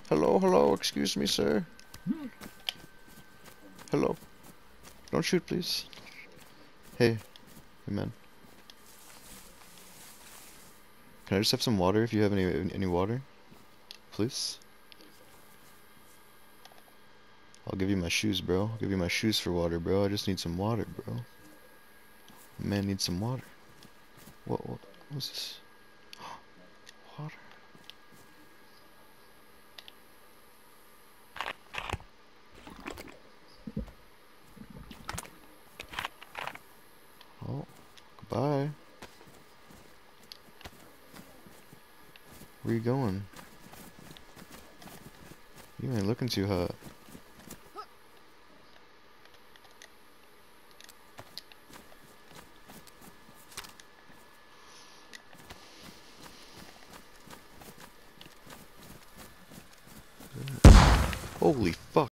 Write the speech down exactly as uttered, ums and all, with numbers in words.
Hello, hello, excuse me, sir. Hello. Don't shoot, please. Hey. Hey, man. Can I just have some water if you have any any water? Please? I'll give you my shoes, bro. I'll give you my shoes for water, bro. I just need some water, bro. Man needs some water. What, what what's this? Water. Oh, goodbye. Where you going? You ain't looking too hot. Holy fuck.